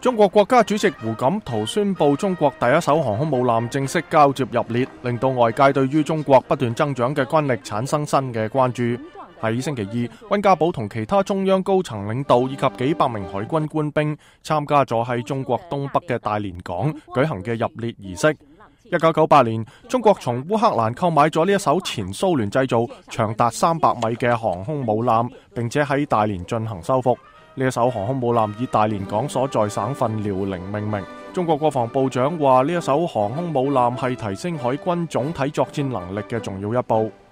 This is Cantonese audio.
中國國家主席胡錦濤宣布中國第一艘航空母艦正式交接入列，令到外界對於中國不斷增長嘅軍力產生新嘅關注。喺星期二，溫家寶同其他中央高層領導以及幾百名海軍官兵參加咗喺中國東北嘅大連港舉行嘅入列儀式。1998年，中國從烏克蘭購買咗呢一艘前蘇聯製造、長達300米嘅航空母艦，並且喺大連進行修復。呢一艘航空母艦以大連港所在省份遼寧命名。中國國防部長話，呢一艘航空母艦係提升海軍總體作戰能力嘅重要一步。